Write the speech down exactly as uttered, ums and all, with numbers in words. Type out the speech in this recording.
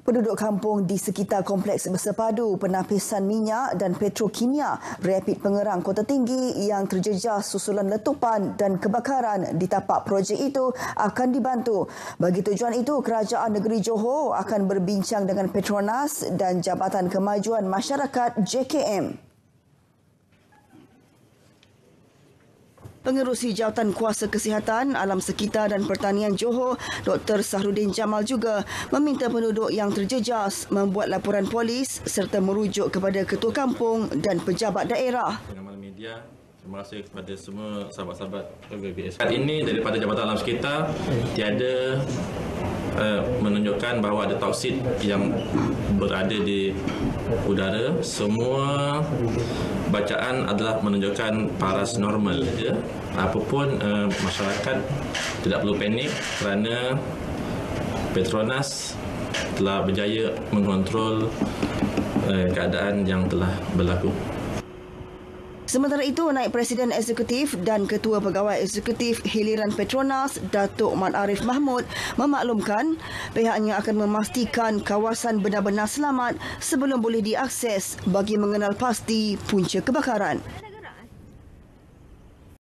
Penduduk kampung di sekitar Kompleks Bersepadu Penapisan Minyak dan Petrokimia Rapid Pengerang Kota Tinggi yang terjejas susulan letupan dan kebakaran di tapak projek itu akan dibantu. Bagi tujuan itu, Kerajaan Negeri Johor akan berbincang dengan Petronas dan Jabatan Kemajuan Masyarakat J K M. Pengerusi Jawatan Kuasa Kesihatan, Alam Sekitar dan Pertanian Johor, Doktor Sahrudin Jamal juga meminta penduduk yang terjejas membuat laporan polis serta merujuk kepada ketua kampung dan pejabat daerah. Pengamal media, terima kasih kepada semua sahabat-sahabat V B S. Saat ini daripada Jabatan Alam Sekitar tiada uh, menunjukkan bahawa ada toksid yang berada di udara. Semua bacaan adalah menunjukkan paras normal saja. Apapun uh, masyarakat tidak perlu panik kerana Petronas telah berjaya mengontrol uh, keadaan yang telah berlaku. Sementara itu, Naib Presiden Eksekutif dan Ketua Pegawai Eksekutif Hiliran Petronas, Datuk Mat Arif Mahmud, memaklumkan pihaknya akan memastikan kawasan benar-benar selamat sebelum boleh diakses bagi mengenal pasti punca kebakaran.